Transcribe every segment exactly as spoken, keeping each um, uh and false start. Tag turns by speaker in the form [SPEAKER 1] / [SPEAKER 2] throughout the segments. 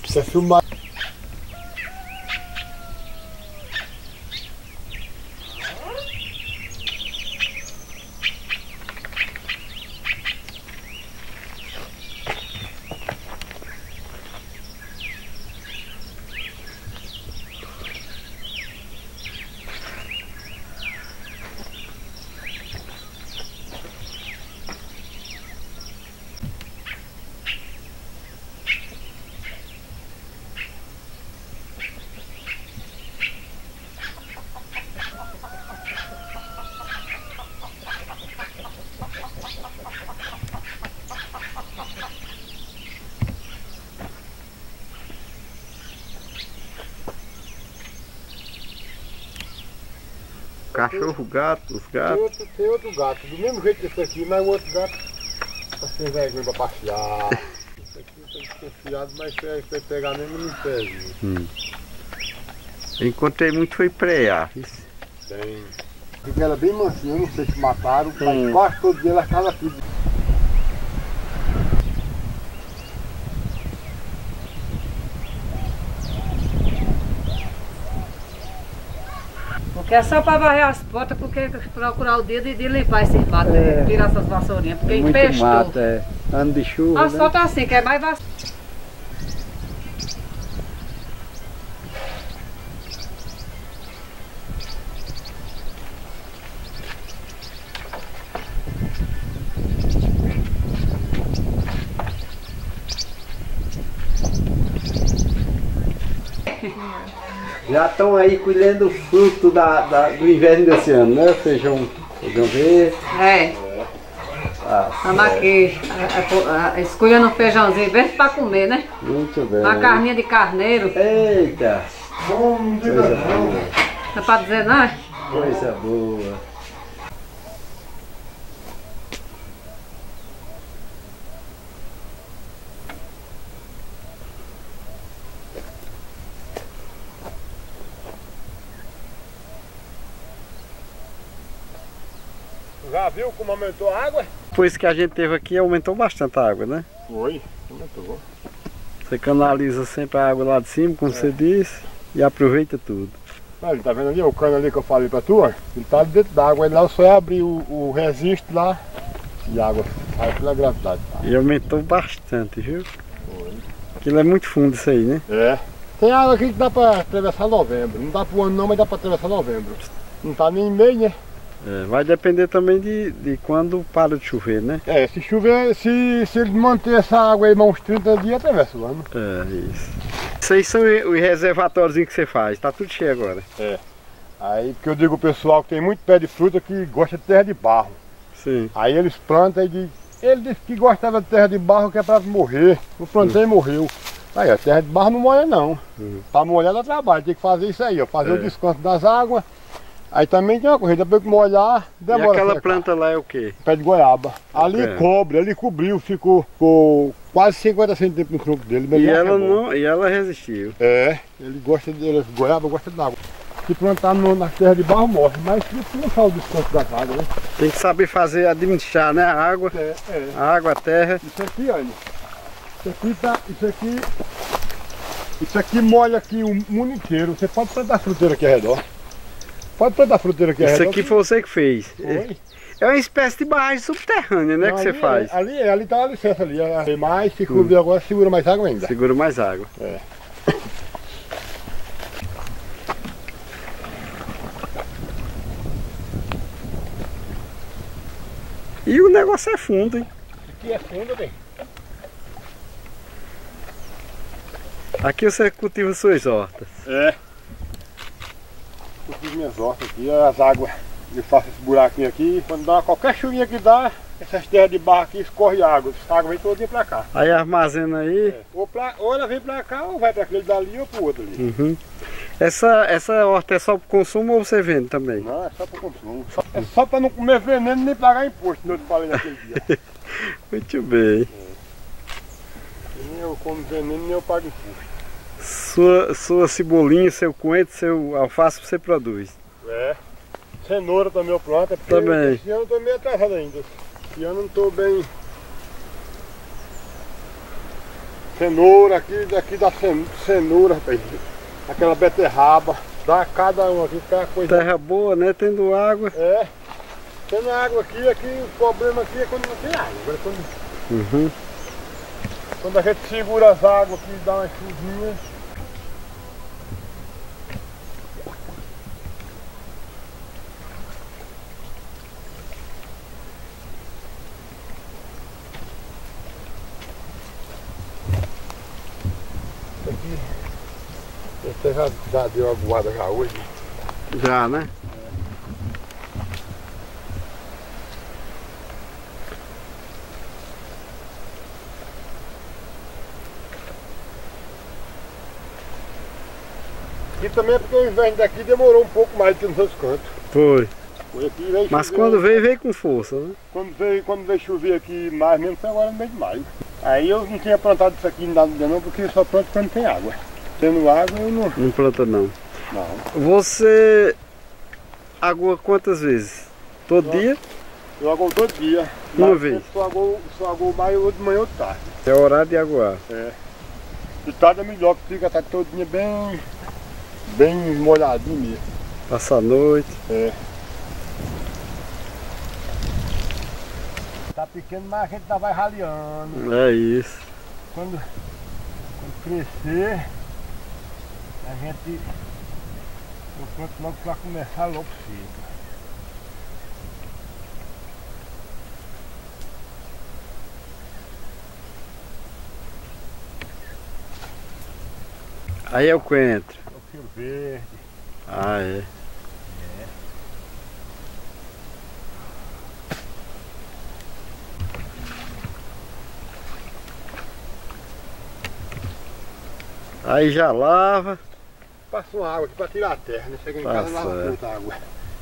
[SPEAKER 1] Precisa filmar.
[SPEAKER 2] Cachorro, gato, os gatos.
[SPEAKER 1] Tem outro, tem outro gato, do mesmo jeito que esse aqui, mas o outro gato tá sem vergonha pra passear. Esse aqui tem que ser fiado, mas se você pegar mesmo não perde.
[SPEAKER 2] Hum. Eu encontrei muito foi preá.
[SPEAKER 1] Tem. Porque ela é bem mansinha, eu não sei se mataram,
[SPEAKER 2] hum.
[SPEAKER 1] mas quase todo dia ela ficava aqui.
[SPEAKER 3] Porque é só para varrer as portas, porque procurar o dedo e de limpar esses matos, é. Tirar essas vassourinhas, porque
[SPEAKER 2] Muito
[SPEAKER 3] empestou.
[SPEAKER 2] mato, é. Ano de chuva,
[SPEAKER 3] o asfalto
[SPEAKER 2] né?
[SPEAKER 3] é assim, que é mais vassoura.
[SPEAKER 2] Já estão aí colhendo o fruto da, da, do inverno desse ano, né? Feijão, feijão verde.
[SPEAKER 3] É.
[SPEAKER 2] Ah,
[SPEAKER 3] Estamos aqui, a, a, escolhendo um feijãozinho verde para comer, né?
[SPEAKER 2] Muito bem.
[SPEAKER 3] Uma carninha de carneiro.
[SPEAKER 2] Eita!
[SPEAKER 1] Bom, não diga
[SPEAKER 2] Coisa
[SPEAKER 1] não.
[SPEAKER 2] boa.
[SPEAKER 3] Não é para dizer não?
[SPEAKER 2] Coisa boa.
[SPEAKER 1] Já viu como aumentou a água?
[SPEAKER 2] Depois que a gente teve aqui, aumentou bastante a água, né?
[SPEAKER 1] Foi, aumentou.
[SPEAKER 2] Você canaliza sempre a água lá de cima, como é. você disse, e aproveita tudo.
[SPEAKER 1] Olha, tá vendo ali o cano ali que eu falei pra tu? Ele tá dentro d'água, aí lá só é abrir o, o registro lá e a água sai pela gravidade. Tá?
[SPEAKER 2] E aumentou bastante, viu?
[SPEAKER 1] Foi.
[SPEAKER 2] Aquilo é muito fundo isso aí, né?
[SPEAKER 1] É. Tem água aqui que dá pra atravessar novembro. Não dá pro ano não, mas dá pra atravessar novembro. Não tá nem em meio, né?
[SPEAKER 2] É, vai depender também de, de quando para de chover, né?
[SPEAKER 1] É, se chover, se, se ele manter essa água aí uns trinta dias, atravessa o ano.
[SPEAKER 2] É, isso. Isso aí são os reservatórios que você faz, tá tudo cheio agora.
[SPEAKER 1] É. Aí, porque eu digo pro pessoal que tem muito pé de fruta que gosta de terra de barro.
[SPEAKER 2] Sim.
[SPEAKER 1] Aí eles plantam e diz, ele disse que gostava de terra de barro que é pra morrer. Eu plantei e morreu. Aí, a terra de barro não molha não. Uhum. Pra molhar dá trabalho, tem que fazer isso aí, ó. Fazer é. o descanso das águas. Aí também tem uma corrida, depois que molhar, demora.
[SPEAKER 2] E aquela planta lá é o quê?
[SPEAKER 1] Pé de goiaba. Ali é. cobre, ali cobriu, ficou, ficou quase cinquenta centímetros no tronco dele.
[SPEAKER 2] E ela, não, e ela resistiu.
[SPEAKER 1] É, ele gosta de, ele, goiaba gosta de água. Se plantar no, na terra de barro morre, mas isso não faz o descanso das águas, né?
[SPEAKER 2] Tem que saber fazer, administrar, né? A água,
[SPEAKER 1] é, é.
[SPEAKER 2] a água, a terra.
[SPEAKER 1] Isso aqui, olha, isso aqui tá, isso aqui, isso aqui molha aqui o mundo inteiro. Você pode plantar fruteira aqui ao redor. Pode plantar fruteira aqui ao redor.
[SPEAKER 2] Isso aqui foi você que fez.
[SPEAKER 1] Foi.
[SPEAKER 2] É uma espécie de barragem subterrânea, né? Não, que você faz.
[SPEAKER 1] É, ali é, ali tá a licença ali. Tem mais, se cobrir hum. agora, segura mais água ainda.
[SPEAKER 2] Segura mais água.
[SPEAKER 1] É.
[SPEAKER 2] E o negócio é fundo, hein?
[SPEAKER 1] Aqui é fundo, bem.
[SPEAKER 2] Aqui você cultiva suas hortas.
[SPEAKER 1] É. Cultivo minhas hortas aqui, as águas. Eu faço esse buraquinho aqui. Quando dá qualquer chuvinha que dá, essas terras de barro aqui escorre água. Essa água vem todinha pra cá.
[SPEAKER 2] Aí armazena aí.
[SPEAKER 1] É. Ou, pra, ou ela vem pra cá, ou vai pra aquele dali ou pro outro ali.
[SPEAKER 2] Uhum. Essa, essa horta é só pro consumo ou você vende também?
[SPEAKER 1] Não, é só pro consumo. Só, é só pra não comer veneno nem pagar imposto, como eu te falei naquele dia.
[SPEAKER 2] Muito bem.
[SPEAKER 1] É. Nem eu como veneno, nem eu pago imposto.
[SPEAKER 2] Sua, sua cebolinha, seu coentro, seu alface você produz?
[SPEAKER 1] É. Cenoura também eu planto, é porque
[SPEAKER 2] também.
[SPEAKER 1] Esse ano eu tô meio atrasado ainda. Esse ano eu não tô bem... cenoura aqui, daqui da cenoura, rapaz. Aquela beterraba, dá cada um aqui, cada coisa.
[SPEAKER 2] Terra boa, né? Tendo água.
[SPEAKER 1] É. Tendo água aqui, aqui, o problema aqui é quando não tem água. Agora, quando,
[SPEAKER 2] Uhum.
[SPEAKER 1] quando a gente segura as águas aqui e dá uma chuvinha. Aqui, esse já, já deu a guarda já hoje.
[SPEAKER 2] Já, né?
[SPEAKER 1] Aqui também é porque o inverno daqui demorou um pouco mais do que nos outros cantos.
[SPEAKER 2] Foi.
[SPEAKER 1] Foi aqui, veio
[SPEAKER 2] Mas
[SPEAKER 1] chover,
[SPEAKER 2] quando veio, veio com força, né?
[SPEAKER 1] Quando veio, quando veio chover aqui mais mesmo foi agora no mês de maio. Aí eu não tinha plantado isso aqui nada não, porque eu só planto quando tem água. Tendo água eu não.
[SPEAKER 2] Não planta não.
[SPEAKER 1] Não.
[SPEAKER 2] Você agua quantas vezes? Todo
[SPEAKER 1] Eu-
[SPEAKER 2] dia?
[SPEAKER 1] Eu agoo todo dia.
[SPEAKER 2] Uma
[SPEAKER 1] Mas
[SPEAKER 2] vez?
[SPEAKER 1] eu Só agoo, só agoo mais ou de manhã ou de tarde.
[SPEAKER 2] É horário de aguar.
[SPEAKER 1] É. De tarde é melhor, que fica tá todo dia bem, bem molhadinho mesmo.
[SPEAKER 2] Passa a noite.
[SPEAKER 1] É. Tá pequeno, mas a gente tá vai raleando.
[SPEAKER 2] É isso.
[SPEAKER 1] Quando, quando crescer, a gente. Eu planto logo pra começar logo cedo.
[SPEAKER 2] Aí é o coentro.
[SPEAKER 1] É o fio verde.
[SPEAKER 2] Ah, é. Aí já lava.
[SPEAKER 1] Passa uma água aqui pra tirar a terra, né? Chega em
[SPEAKER 2] Tá
[SPEAKER 1] casa e lava
[SPEAKER 2] certo.
[SPEAKER 1] muita água.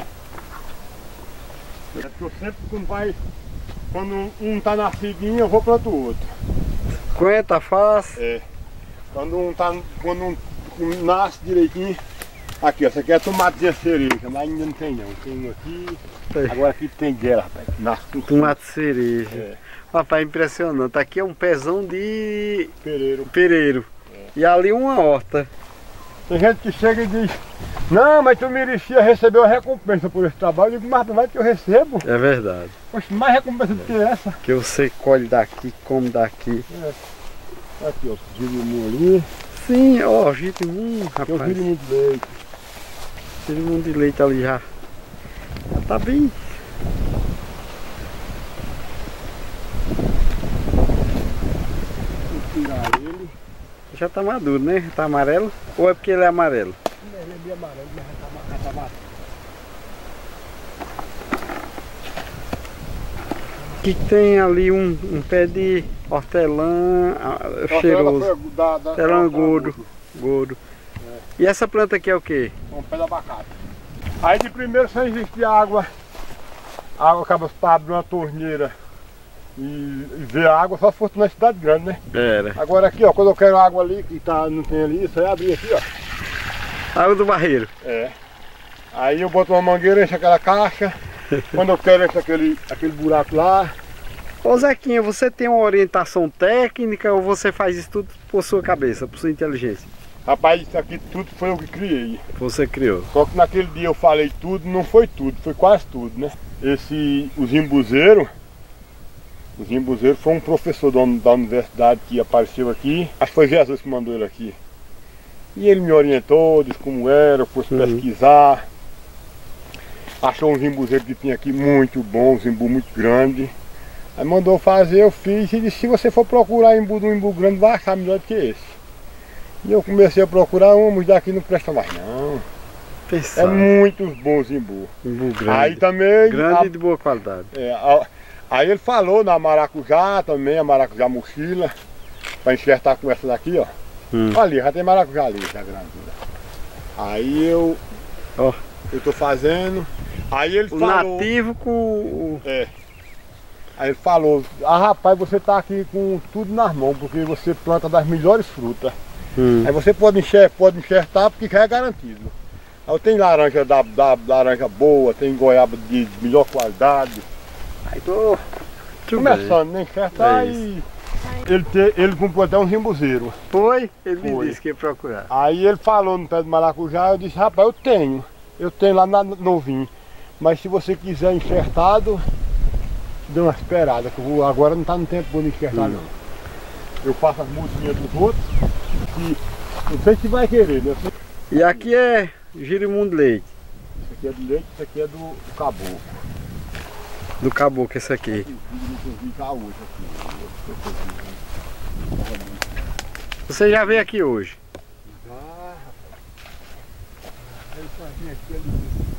[SPEAKER 1] É porque eu sempre quando vai. Quando um tá nascidinho, eu vou plantar o outro.
[SPEAKER 2] Coentro, alface.
[SPEAKER 1] É. Quando um tá. Quando um, um nasce direitinho. Aqui, ó, essa aqui é tomatezinha cereja, mas ainda não tem não. Tem um aqui.
[SPEAKER 2] Tem.
[SPEAKER 1] Agora aqui tem dela, rapaz. Nasce com
[SPEAKER 2] Tomate cereja.
[SPEAKER 1] É.
[SPEAKER 2] Rapaz, impressionante. Aqui é um pezão de
[SPEAKER 1] pereiro.
[SPEAKER 2] pereiro. E ali uma horta.
[SPEAKER 1] Tem gente que chega e diz, não, mas tu merecia receber uma recompensa por esse trabalho. Eu digo, mas vai que eu recebo.
[SPEAKER 2] É verdade.
[SPEAKER 1] Poxa, mais recompensa do que essa.
[SPEAKER 2] Que você colhe daqui, come daqui.
[SPEAKER 1] É. Aqui, ó, girimum ali.
[SPEAKER 2] Sim, ó, girimum,
[SPEAKER 1] Tem o
[SPEAKER 2] rapaz.
[SPEAKER 1] girimum de leite.
[SPEAKER 2] Girimum de leite ali já. Já tá bem.
[SPEAKER 1] Vou tirar ele.
[SPEAKER 2] Já tá maduro, né? Tá amarelo? Ou é porque ele é amarelo?
[SPEAKER 1] Ele é bem amarelo, mas já tá, já tá maduro.
[SPEAKER 2] Que tem ali um, um pé de hortelã ah,
[SPEAKER 1] Nossa,
[SPEAKER 2] cheiroso.
[SPEAKER 1] ela foi da- da-
[SPEAKER 2] Hortelã
[SPEAKER 1] da-
[SPEAKER 2] gordo. gordo. E essa planta aqui é o quê?
[SPEAKER 1] Um pé de abacate. Aí de primeiro só existe água. A água acaba para abrir uma torneira e, e ver a água só se fosse na cidade grande, né?
[SPEAKER 2] Era.
[SPEAKER 1] Agora aqui, ó, quando eu quero água ali que tá, não tem ali, isso aí abrir aqui, ó.
[SPEAKER 2] Água do barreiro.
[SPEAKER 1] É. Aí eu boto uma mangueira, encho aquela caixa. Quando eu quero encho aquele, aquele buraco lá.
[SPEAKER 2] Ô Zequinha, você tem uma orientação técnica ou você faz isso tudo por sua cabeça, por sua inteligência?
[SPEAKER 1] Rapaz, isso aqui tudo foi eu que criei.
[SPEAKER 2] Você criou.
[SPEAKER 1] Só que naquele dia eu falei tudo, não foi tudo, foi quase tudo, né? Esse, o Zimbuzeiro, o Zimbuzeiro foi um professor da, da universidade que apareceu aqui. Acho que foi Jesus que mandou ele aqui. E ele me orientou, disse como era, eu fosse
[SPEAKER 2] Uhum.
[SPEAKER 1] pesquisar. Achou um zimbuzeiro que tinha aqui muito bom, um zimbu muito grande. Aí mandou fazer, eu fiz e disse, se você for procurar imbu de um imbu grande, vai achar melhor do que esse. E eu comecei a procurar, uns daqui não presta mais não.
[SPEAKER 2] Pensar.
[SPEAKER 1] É muito bom imbu.
[SPEAKER 2] Imbu grande.
[SPEAKER 1] Aí também.
[SPEAKER 2] Grande
[SPEAKER 1] a-
[SPEAKER 2] e de boa qualidade.
[SPEAKER 1] é, a- aí ele falou na maracujá também, a maracujá mochila, para enxertar com essa daqui, ó.
[SPEAKER 2] Hum.
[SPEAKER 1] Ali, já tem maracujá ali, já grande. Aí eu.
[SPEAKER 2] Ó.
[SPEAKER 1] Eu tô fazendo. Aí ele
[SPEAKER 2] O
[SPEAKER 1] falou.
[SPEAKER 2] nativo com o...
[SPEAKER 1] É. Aí ele falou, ah rapaz, você tá aqui com tudo nas mãos, porque você planta das melhores frutas.
[SPEAKER 2] Hum.
[SPEAKER 1] Aí você pode enxertar, pode enxertar porque já é garantido. Aí tem laranja da, da laranja boa, tem goiaba de melhor qualidade. Aí tô
[SPEAKER 2] Tudo
[SPEAKER 1] começando, né? Enxertar
[SPEAKER 2] É
[SPEAKER 1] e. ele, te, ele comprou até um rimbuzeiro.
[SPEAKER 2] Foi? Ele me
[SPEAKER 1] Foi.
[SPEAKER 2] disse que ia procurar.
[SPEAKER 1] Aí ele falou no pé do maracujá, eu disse, rapaz, eu tenho. Eu tenho lá na novinho. Mas se você quiser enxertado, dê uma esperada, que eu vou, agora não está no tempo bom de enxertar, não. Eu faço as mudinhas dos outros e não sei se vai querer, né?
[SPEAKER 2] E aqui é Girimundo Leite.
[SPEAKER 1] Isso aqui é do leite, isso aqui é do, do caboclo.
[SPEAKER 2] Do caboclo esse aqui. Você já veio aqui hoje?
[SPEAKER 1] Já, rapaz. Ele fazia aqui ali.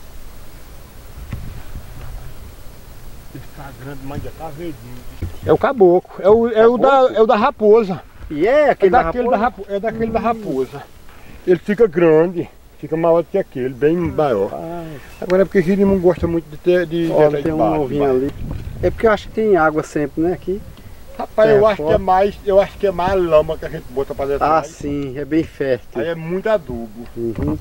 [SPEAKER 1] Esse tá grande, mas já tá verdinho. É o caboclo, é o, é o, da, é o da raposa.
[SPEAKER 2] E é aquele
[SPEAKER 1] é
[SPEAKER 2] da
[SPEAKER 1] daquele
[SPEAKER 2] raposa?
[SPEAKER 1] da raposa? É daquele hum. da raposa. Ele fica grande, fica maior do que aquele, bem maior. Ah. Agora é porque Girimundo gosta muito de ter de,
[SPEAKER 2] Olha,
[SPEAKER 1] de
[SPEAKER 2] tem um
[SPEAKER 1] baixo,
[SPEAKER 2] novinho ali. É porque eu acho que tem água sempre, né, aqui?
[SPEAKER 1] Rapaz, eu acho, que é mais, eu acho que é mais lama que a gente bota pra dentro.
[SPEAKER 2] Ah, sim, é bem fértil.
[SPEAKER 1] Aí é muito adubo.
[SPEAKER 2] Uhum.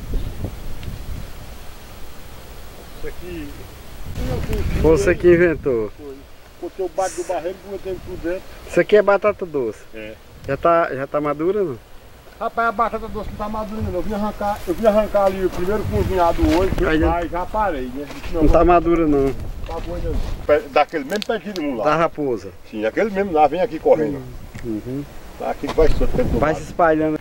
[SPEAKER 1] Isso aqui...
[SPEAKER 2] Você que inventou.
[SPEAKER 1] Foi. Botei o bate do barreiro, botei tudo dentro.
[SPEAKER 2] Isso aqui é batata doce.
[SPEAKER 1] É.
[SPEAKER 2] Já tá, já tá madura, não?
[SPEAKER 1] Rapaz, a batata doce não tá madura ainda não. Eu vim arrancar, eu vim arrancar ali o primeiro cozinhado hoje,
[SPEAKER 2] aí
[SPEAKER 1] mas já parei, né?
[SPEAKER 2] Não, não tá madura não.
[SPEAKER 1] Tá boa ainda não. Daquele mesmo pé de lá.
[SPEAKER 2] Da raposa.
[SPEAKER 1] Sim, aquele mesmo lá, vem aqui correndo.
[SPEAKER 2] Uhum.
[SPEAKER 1] Tá aqui que vai soltar.
[SPEAKER 2] Vai se espalhando.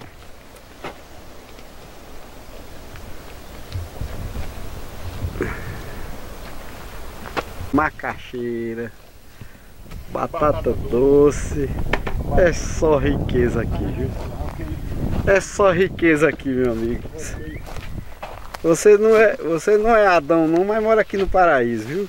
[SPEAKER 2] Macaxeira, batata, batata doce. doce, é só riqueza aqui, viu? É só riqueza aqui, meu amigo. Você não é, você não é Adão não, mas mora aqui no paraíso, viu?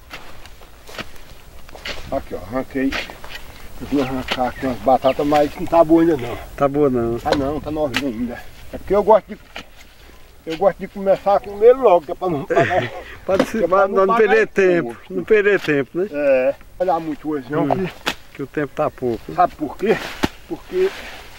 [SPEAKER 1] Aqui ó, arranquei. Eu vim arrancar aqui umas batatas, mas não tá boa ainda não.
[SPEAKER 2] Tá boa não?
[SPEAKER 1] Tá não, tá novinha ainda. É porque eu gosto de. Eu gosto de começar a comer logo, que é pra não pagar.
[SPEAKER 2] Pode ser, é pra não, não perder tempo. Pouco. Não perder tempo, né?
[SPEAKER 1] É. Olhar muito hoje não,
[SPEAKER 2] hum, que... que o tempo tá pouco.
[SPEAKER 1] Sabe por quê? Porque.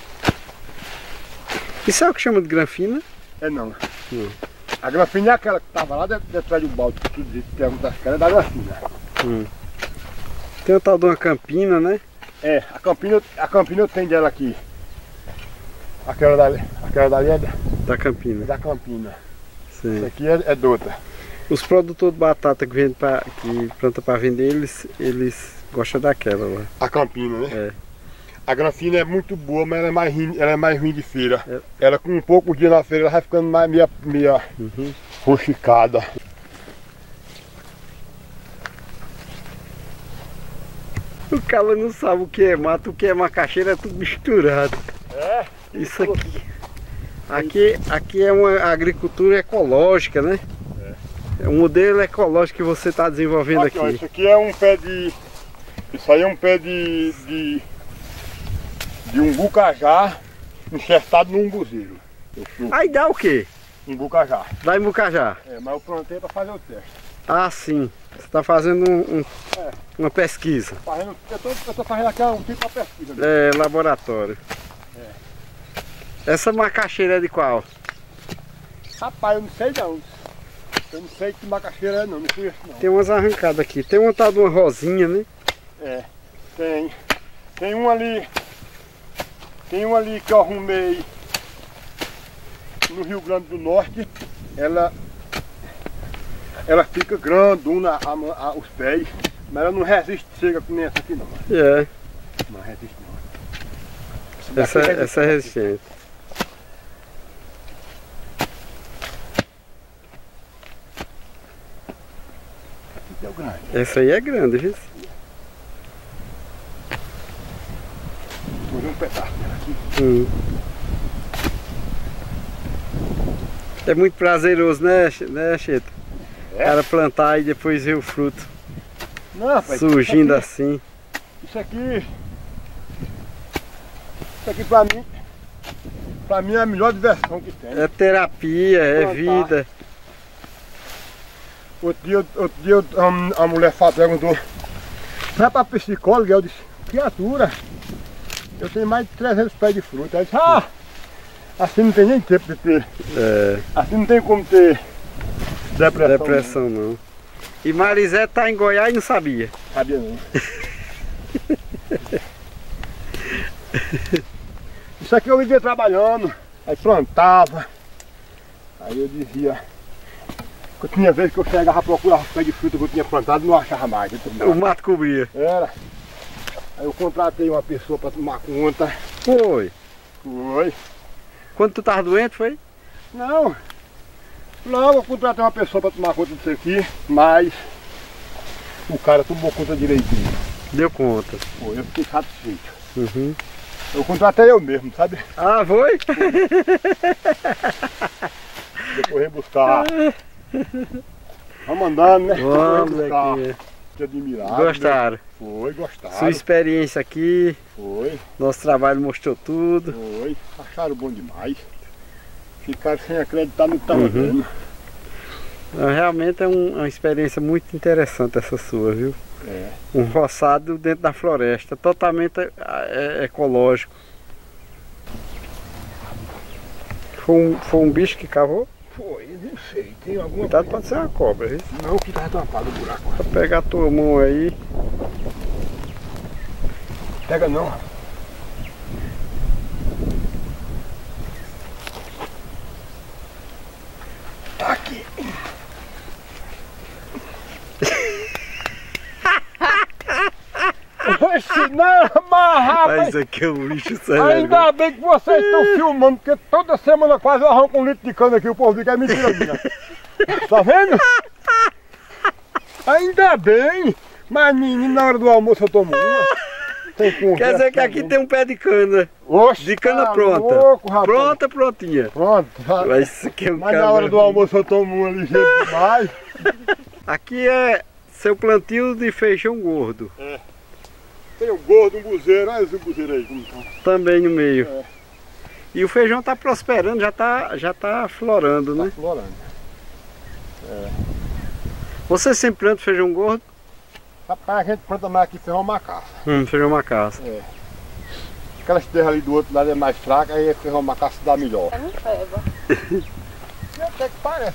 [SPEAKER 2] Isso é o que chama de granfina?
[SPEAKER 1] É não.
[SPEAKER 2] Hum.
[SPEAKER 1] A granfina é aquela que tava lá detrás do balde, que tudo isso, pergunta das caras, é da granfina.
[SPEAKER 2] Hum. Tem o tal de uma campina, né?
[SPEAKER 1] É, a campina, a campina eu tenho dela aqui. Aquela dali, aquela dali é da,
[SPEAKER 2] da campina.
[SPEAKER 1] Da campina.
[SPEAKER 2] Sim.
[SPEAKER 1] Essa aqui é, é dota.
[SPEAKER 2] Os produtores de batata que, vende pra, que planta para vender, eles, eles gostam daquela lá.
[SPEAKER 1] A campina, né?
[SPEAKER 2] É.
[SPEAKER 1] A granfina é muito boa, mas ela é mais ruim, ela é mais ruim de feira. É. Ela com um pouco dia na feira, ela vai ficando mais meia, meia uhum. rosticada.
[SPEAKER 2] O cara não sabe o que é mato, o que é macaxeira, é tudo misturado.
[SPEAKER 1] É?
[SPEAKER 2] Isso aqui. Aqui, aqui é uma agricultura ecológica, né? É. É um modelo ecológico que você está desenvolvendo aqui. aqui.
[SPEAKER 1] Ó, isso aqui é um pé de... Isso aí é um pé de... de, de umbucajá enxertado no umbuzeiro.
[SPEAKER 2] Aí dá o quê?
[SPEAKER 1] Umbucajá.
[SPEAKER 2] Dá umbucajá?
[SPEAKER 1] É, mas eu plantei para fazer o teste.
[SPEAKER 2] Ah, sim. Você está fazendo um, um, é. uma pesquisa.
[SPEAKER 1] Fazendo, eu estou fazendo aqui um tipo de pesquisa. Né?
[SPEAKER 2] É, laboratório. É. Essa macaxeira é de qual?
[SPEAKER 1] Rapaz, eu não sei não. Eu não sei que macaxeira é não, não conheço não.
[SPEAKER 2] Tem umas arrancadas aqui. Tem uma tal de uma rosinha, né?
[SPEAKER 1] É, tem. Tem um ali. Tem um ali que eu arrumei no Rio Grande do Norte. Ela... Ela fica grandona, a, a, os pés, mas ela não resiste chega com nem essa aqui não.
[SPEAKER 2] É.
[SPEAKER 1] Não resiste não.
[SPEAKER 2] Essa, essa, essa é resistente.
[SPEAKER 1] Aqui é o grande.
[SPEAKER 2] Essa aí é grande, viu?
[SPEAKER 1] Vou ver um pedaço dela aqui.
[SPEAKER 2] Hum. É muito prazeroso, né, né, Cheto? O cara plantar e depois ver o fruto.
[SPEAKER 1] Não, rapaz,
[SPEAKER 2] surgindo
[SPEAKER 1] isso aqui,
[SPEAKER 2] assim.
[SPEAKER 1] Isso aqui. Isso aqui pra mim. Pra mim é a melhor diversão que tem.
[SPEAKER 2] É terapia, é vida.
[SPEAKER 1] Outro dia, outro dia a, a mulher perguntou, vai pra psicóloga? Eu disse, criatura, eu tenho mais de trezentos pés de fruta. Ela disse, ah, assim não tem nem tempo de ter.
[SPEAKER 2] É.
[SPEAKER 1] Assim não tem como ter. Depressão,
[SPEAKER 2] Depressão não. não. E Marizé tá em Goiás e não sabia.
[SPEAKER 1] Sabia não. Isso aqui eu vivia trabalhando, aí plantava. Aí eu dizia, que tinha vezes que eu chegava a procurar os pés de fruta que eu tinha plantado e não achava mais.
[SPEAKER 2] O mato cobria.
[SPEAKER 1] Era. Aí eu contratei uma pessoa para tomar conta.
[SPEAKER 2] Foi.
[SPEAKER 1] Foi.
[SPEAKER 2] Quando tu tava doente, foi?
[SPEAKER 1] Não. Logo eu contratei uma pessoa para tomar conta disso aqui, mas o cara tomou conta direitinho.
[SPEAKER 2] Deu conta.
[SPEAKER 1] Foi, eu fiquei satisfeito.
[SPEAKER 2] Uhum.
[SPEAKER 1] Eu contratei eu mesmo, sabe?
[SPEAKER 2] Ah, foi?
[SPEAKER 1] Depois vem buscar. Vamos andando, né?
[SPEAKER 2] Vamos aqui.
[SPEAKER 1] Que admirável.
[SPEAKER 2] Gostaram?
[SPEAKER 1] Foi, gostaram.
[SPEAKER 2] Sua experiência aqui.
[SPEAKER 1] Foi.
[SPEAKER 2] Nosso trabalho mostrou tudo.
[SPEAKER 1] Foi. Acharam bom demais. Ficaram sem acreditar no que estava
[SPEAKER 2] Uhum.
[SPEAKER 1] vendo.
[SPEAKER 2] Realmente é um- uma experiência muito interessante essa sua, viu?
[SPEAKER 1] É.
[SPEAKER 2] Um roçado dentro da floresta, totalmente é, ecológico. Foi um, foi um bicho que cavou?
[SPEAKER 1] Foi, não sei. Tem alguma
[SPEAKER 2] Cuidado, pode ser uma cobra, viu?
[SPEAKER 1] Não, que tá tampado o buraco.
[SPEAKER 2] Pra pegar a tua mão aí.
[SPEAKER 1] Pega não. Tá aqui. Oxe, não, mas rapaz,
[SPEAKER 2] Mas aqui é um bicho sério.
[SPEAKER 1] ainda bem que vocês estão filmando, porque toda semana quase eu arranco um litro de cana aqui, o povo diz que é mentira minha. Tá vendo? Ainda bem, mas menino, na hora do almoço eu tomo uma. Tem
[SPEAKER 2] Quer dizer que aqui tem um pé de cana.
[SPEAKER 1] Oxe,
[SPEAKER 2] De cana
[SPEAKER 1] tá
[SPEAKER 2] pronta.
[SPEAKER 1] louco, rapaz.
[SPEAKER 2] Pronta, prontinha.
[SPEAKER 1] Pronto.
[SPEAKER 2] Mas isso aqui é um
[SPEAKER 1] Mas na hora do
[SPEAKER 2] cabra.
[SPEAKER 1] almoço eu tomo uma ligeiro demais.
[SPEAKER 2] Aqui é seu plantio de feijão gordo.
[SPEAKER 1] Tem um gordo, um buzeiro, olha esse buzeiro aí como tá.
[SPEAKER 2] Também no meio.
[SPEAKER 1] É.
[SPEAKER 2] E o feijão tá prosperando, já tá, já tá florando,
[SPEAKER 1] Tá
[SPEAKER 2] né?
[SPEAKER 1] florando.
[SPEAKER 2] Você sempre planta feijão gordo?
[SPEAKER 1] Rapaz, a gente planta mais aqui ferrão macaça.
[SPEAKER 2] Hum, feijão macaça.
[SPEAKER 1] Aquelas terras ali do outro lado é mais fraca, aí ferrão macaça dá melhor.
[SPEAKER 3] É muito feba.
[SPEAKER 1] Até que parece.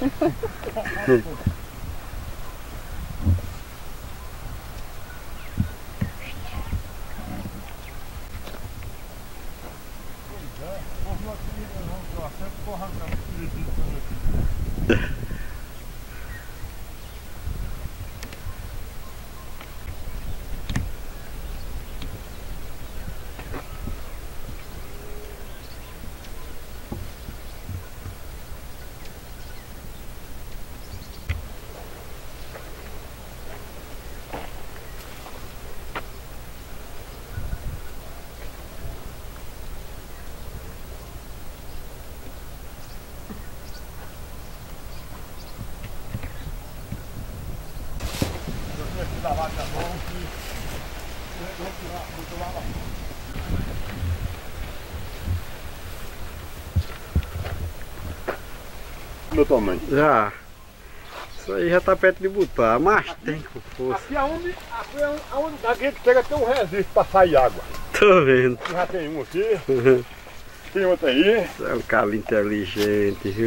[SPEAKER 1] Meu tamanho.
[SPEAKER 2] Já. Isso aí já tá perto de botar, mas tem com força.
[SPEAKER 1] Aqui aonde, aqui é aonde a gente chega tem um resíduo para sair água.
[SPEAKER 2] Tô vendo.
[SPEAKER 1] Já tem um aqui, tem outro aí.
[SPEAKER 2] É um cara inteligente, viu?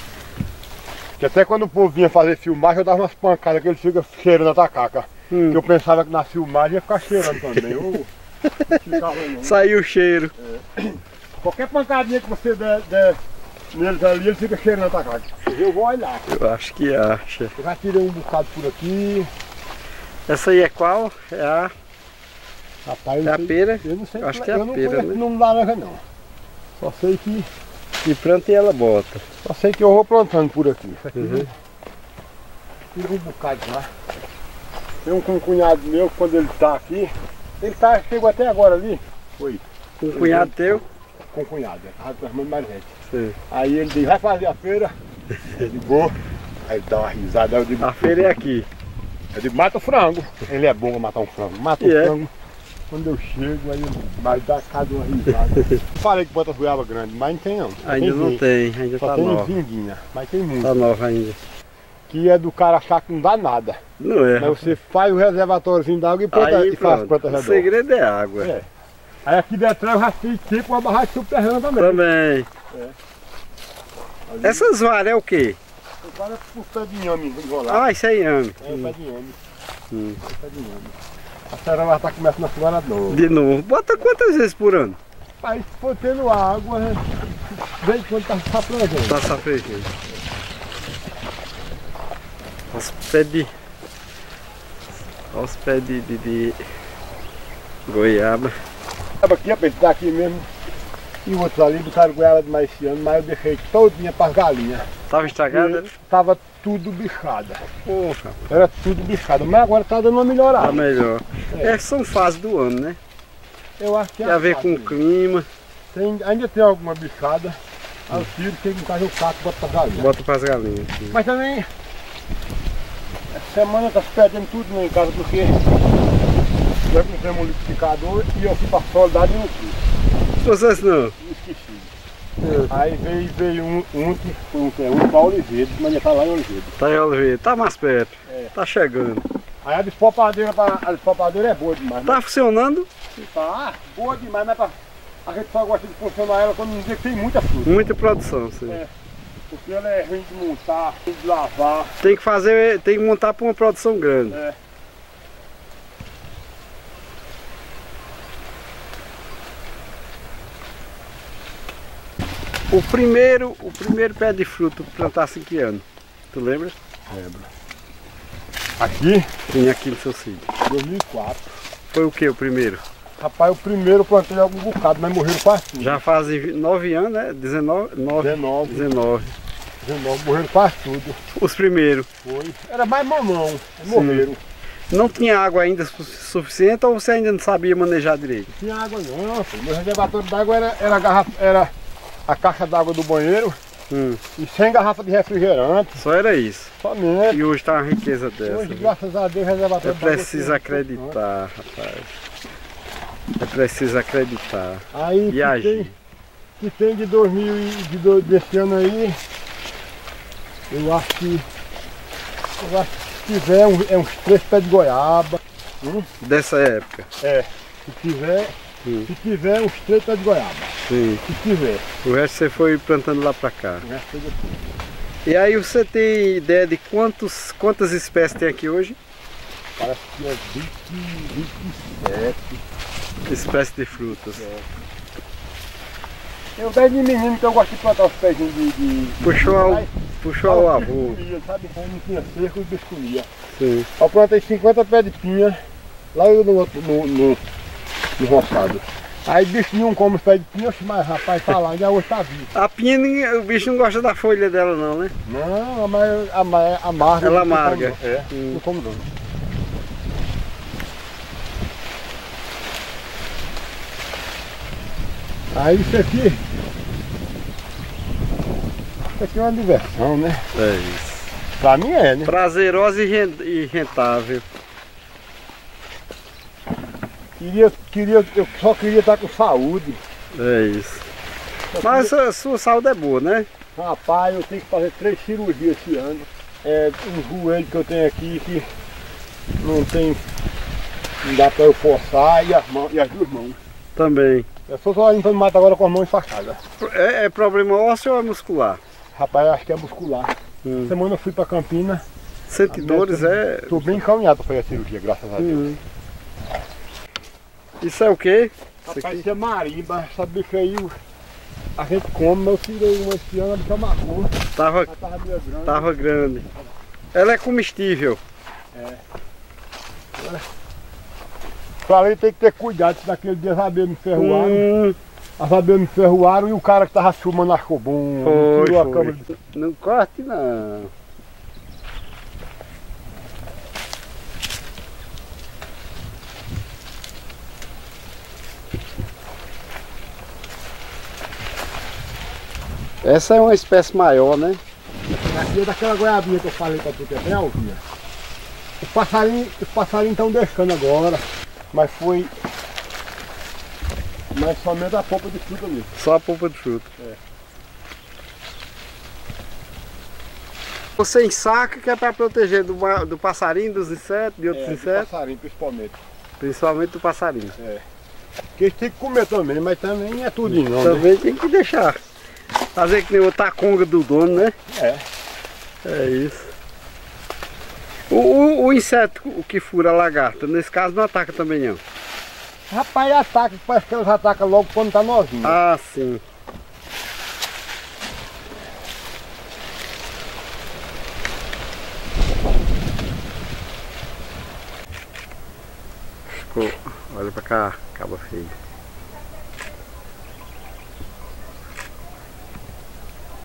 [SPEAKER 1] Que até quando o povo vinha fazer filmagem eu dava umas pancadas que ele fica cheirando a tacaca.
[SPEAKER 2] Hum.
[SPEAKER 1] Que eu pensava que na filmagem ia ficar cheirando também. Eu, não ficava não.
[SPEAKER 2] Saiu o cheiro.
[SPEAKER 1] Qualquer pancadinha que você der, der neles ali, ele fica cheirando a tacaca. Eu vou olhar.
[SPEAKER 2] Eu acho que acha.
[SPEAKER 1] Eu já tirei um bocado por aqui.
[SPEAKER 2] Essa aí é qual? É a,
[SPEAKER 1] Rapaz,
[SPEAKER 2] é a
[SPEAKER 1] sei-
[SPEAKER 2] pera?
[SPEAKER 1] Eu não sei.
[SPEAKER 2] Acho
[SPEAKER 1] eu
[SPEAKER 2] que é a
[SPEAKER 1] não
[SPEAKER 2] pera,
[SPEAKER 1] conheço
[SPEAKER 2] né?
[SPEAKER 1] o nome laranja não. Só sei que.
[SPEAKER 2] E planta e ela bota.
[SPEAKER 1] Só sei que eu vou plantando por aqui. Isso aqui
[SPEAKER 2] Uhum.
[SPEAKER 1] tira um bocado já. Tem um, um cunhado meu, quando ele tá aqui, ele tá, chegou até agora ali. Foi.
[SPEAKER 2] Um cunhado teu?
[SPEAKER 1] Com o cunhado, ele tava com a irmã mais velha.
[SPEAKER 2] Sim.
[SPEAKER 1] Aí ele disse, vai fazer a feira. Eu digo, vou. Aí ele dá uma risada, aí eu digo,
[SPEAKER 2] A feira é aqui.
[SPEAKER 1] eu digo, mata o frango. Ele é bom pra matar um frango. Mata o
[SPEAKER 2] E é?
[SPEAKER 1] frango. Quando eu chego, aí ele vai dar cada uma risada. Falei que bota goiaba grande, mas não tem não. Só
[SPEAKER 2] Ainda não
[SPEAKER 1] vinho.
[SPEAKER 2] tem, ainda
[SPEAKER 1] Só
[SPEAKER 2] tá
[SPEAKER 1] tem
[SPEAKER 2] nova.
[SPEAKER 1] vinguinha, mas tem muito.
[SPEAKER 2] Tá nova ainda.
[SPEAKER 1] Que é do cara achar que não dá nada.
[SPEAKER 2] Não é.
[SPEAKER 1] Mas você faz o reservatóriozinho d'água e, planta,
[SPEAKER 2] Aí
[SPEAKER 1] e faz
[SPEAKER 2] pronto.
[SPEAKER 1] planta
[SPEAKER 2] O
[SPEAKER 1] redonda.
[SPEAKER 2] segredo é água.
[SPEAKER 1] É. Aí aqui dentro eu já fiz tipo uma barragem subterrânea também.
[SPEAKER 2] Também.
[SPEAKER 1] Ali,
[SPEAKER 2] Essas varas é o quê?
[SPEAKER 1] o cara é por pé de inhame enrolado.
[SPEAKER 2] Ah, isso aí, ame.
[SPEAKER 1] É pé de inhame.
[SPEAKER 2] Hum.
[SPEAKER 1] É pé de inhame. A acerola tá começando a florar de novo.
[SPEAKER 2] De novo. Bota quantas vezes por ano?
[SPEAKER 1] Aí se for tendo água, né? Vem quando tá safrejando.
[SPEAKER 2] Tá safrejando. Os pés de... Os pés de, de, de goiaba.
[SPEAKER 1] Aqui, ó, tá aqui mesmo. E o outro ali botaram goiaba de mais esse ano, mas eu deixei todinha para as galinhas.
[SPEAKER 2] Tava estragada, né?
[SPEAKER 1] Tava tudo bichada.
[SPEAKER 2] Porra.
[SPEAKER 1] Era tudo bichada, mas agora tá dando uma melhorada.
[SPEAKER 2] Tá melhor.
[SPEAKER 1] É.
[SPEAKER 2] É, são fases do ano, né?
[SPEAKER 1] Eu acho que é
[SPEAKER 2] Tem a ver com o clima.
[SPEAKER 1] Tem, ainda tem alguma bichada. Aí eu tiro, chego em casa, eu cato e boto para as galinhas.
[SPEAKER 2] Bota pras galinhas. Sim.
[SPEAKER 1] Mas também, essa semana tá se perdendo tudo lá em casa, porque nós compramos um liquidificador e eu fui para soldado e não fiz.
[SPEAKER 2] Vocês não?
[SPEAKER 1] Esqueci. Aí veio, veio um, um, um, um, um para Oliveira, mas já tá lá em Oliveira.
[SPEAKER 2] Tá em Oliveira, tá mais perto.
[SPEAKER 1] É.
[SPEAKER 2] Tá chegando.
[SPEAKER 1] Aí a despopadeira, pra, a despopadeira é boa demais.
[SPEAKER 2] Tá funcionando?
[SPEAKER 1] Né? Tá boa demais, mas pra, a gente só gosta de funcionar ela quando não dizer que tem muita fruta.
[SPEAKER 2] Muita produção, sim.
[SPEAKER 1] É. Porque ela é ruim de montar, ruim de lavar.
[SPEAKER 2] Tem que fazer, tem que montar para uma produção grande.
[SPEAKER 1] É.
[SPEAKER 2] O primeiro, o primeiro pé de fruto que plantasse em que ano? Tu lembra?
[SPEAKER 1] Lembro. Aqui?
[SPEAKER 2] Sim, aqui no seu sítio.
[SPEAKER 1] dois mil e quatro.
[SPEAKER 2] Foi o que o primeiro?
[SPEAKER 1] Rapaz, o primeiro eu plantei algum bocado, mas morreram quase tudo.
[SPEAKER 2] Já fazem nove anos, né? dezenove? nove,
[SPEAKER 1] dezenove.
[SPEAKER 2] dezenove.
[SPEAKER 1] dezenove, morreram quase tudo.
[SPEAKER 2] Os primeiros.
[SPEAKER 1] Foi. Era mais mamão, morreram.
[SPEAKER 2] Não tinha água ainda su suficiente ou você ainda não sabia manejar direito?
[SPEAKER 1] Não tinha água não, filho. Meu reservatório d'água era, era, a garrafa, era a caixa d'água do banheiro
[SPEAKER 2] Hum.
[SPEAKER 1] e sem garrafa de refrigerante.
[SPEAKER 2] Só era isso.
[SPEAKER 1] Somente.
[SPEAKER 2] E hoje tá uma riqueza dessa.
[SPEAKER 1] Hoje,
[SPEAKER 2] viu?
[SPEAKER 1] graças a Deus, o
[SPEAKER 2] É
[SPEAKER 1] reservatório d'água
[SPEAKER 2] preciso
[SPEAKER 1] tem-
[SPEAKER 2] acreditar, rapaz. É preciso acreditar.
[SPEAKER 1] Aí
[SPEAKER 2] E
[SPEAKER 1] que
[SPEAKER 2] agir.
[SPEAKER 1] tem, que tem de dois mil e de do, desse ano aí, eu acho que eu acho que se tiver um, é uns três pés de goiaba. Hum?
[SPEAKER 2] Dessa época.
[SPEAKER 1] É, se tiver,
[SPEAKER 2] Hum.
[SPEAKER 1] se tiver uns três pés de goiaba.
[SPEAKER 2] Sim.
[SPEAKER 1] Se tiver.
[SPEAKER 2] O resto você foi plantando lá pra cá.
[SPEAKER 1] O resto foi depois.
[SPEAKER 2] E aí você tem ideia de quantos, quantas espécies tem aqui hoje?
[SPEAKER 1] Parece que é vinte, vinte e sete.
[SPEAKER 2] Espécies de frutas.
[SPEAKER 1] Eu dei de menino que eu gosto de plantar os pezinhos de. de
[SPEAKER 2] Puxou ao,
[SPEAKER 1] Aí,
[SPEAKER 2] puxou
[SPEAKER 1] aí
[SPEAKER 2] ao
[SPEAKER 1] os
[SPEAKER 2] avô.
[SPEAKER 1] bichos comiam, sabe? Aí não tinha cerco e os bichos comiam.
[SPEAKER 2] Sim.
[SPEAKER 1] Eu plantei cinquenta pés de pinha lá no outro, no, no, no roçado. Aí bicho nenhum come os pés de pinha, oxe, mas rapaz, tá lá, já hoje tá vivo.
[SPEAKER 2] A pinha, ninguém- o bicho não gosta da folha dela não, né?
[SPEAKER 1] Não, a mais a, mais- amarga.
[SPEAKER 2] Ela
[SPEAKER 1] não come
[SPEAKER 2] amarga.
[SPEAKER 1] não. É,
[SPEAKER 2] Hum.
[SPEAKER 1] não como não. Aí isso aqui, isso aqui é uma diversão, né?
[SPEAKER 2] É isso.
[SPEAKER 1] Pra mim é, né?
[SPEAKER 2] Prazerosa e ren- e rentável.
[SPEAKER 1] Queria, queria, eu só queria estar com saúde.
[SPEAKER 2] É isso. Mas a sua saúde é boa, né?
[SPEAKER 1] Rapaz, eu tenho que fazer três cirurgias esse ano. É um joelho que eu tenho aqui que não tem. Não dá pra eu forçar e as, mãos, e as duas mãos.
[SPEAKER 2] Também.
[SPEAKER 1] Eu sou só limpando mato agora com as mãos enfaixadas.
[SPEAKER 2] É, é problema ósseo ou é muscular?
[SPEAKER 1] Rapaz, eu acho que é muscular.
[SPEAKER 2] Hum.
[SPEAKER 1] Semana eu fui pra Campina.
[SPEAKER 2] Sente dores, é...
[SPEAKER 1] Tô bem encaminhado pra fazer a cirurgia, graças a Deus.
[SPEAKER 2] Hum. Isso é o quê? Isso
[SPEAKER 1] Rapaz,
[SPEAKER 2] aqui?
[SPEAKER 1] isso é marimba, essa bicha aí a gente come, mas eu tirei uma esse ano, a bicha marcou.
[SPEAKER 2] Tava,
[SPEAKER 1] Ela tava meio grande.
[SPEAKER 2] tava grande. Ela é comestível.
[SPEAKER 1] Falei, tem que ter cuidado, se naquele dia as abelhas me ferroaram.
[SPEAKER 2] Hum,
[SPEAKER 1] As abelhas me ferroaram e o cara que tava filmando achou bom.
[SPEAKER 2] foi,
[SPEAKER 1] tirou a
[SPEAKER 2] foi.
[SPEAKER 1] câmera.
[SPEAKER 2] Não corte não. Essa é uma espécie maior, né?
[SPEAKER 1] Aqui é daquela goiabinha que eu falei pra tu que é bem alvinha. Os passarinhos os passarinhos estão deixando agora, mas foi. Mas somente a polpa de fruta mesmo.
[SPEAKER 2] Só a polpa de fruta.
[SPEAKER 1] É.
[SPEAKER 2] Você ensaca que é para proteger do, ma- do passarinho, dos insetos, de outros
[SPEAKER 1] É, de
[SPEAKER 2] insetos,
[SPEAKER 1] passarinho principalmente.
[SPEAKER 2] principalmente do passarinho.
[SPEAKER 1] Porque eles têm que comer também, mas também não é tudo não, né?
[SPEAKER 2] Também tem que deixar. Fazer que nem o taconga do dono, né?
[SPEAKER 1] É.
[SPEAKER 2] É isso. O, o, o inseto o que fura a lagarta, nesse caso não ataca também não?
[SPEAKER 1] Rapaz, ataca, parece que eles atacam logo quando tá novinho.
[SPEAKER 2] Ah, sim. Ficou, olha pra cá, acaba feio.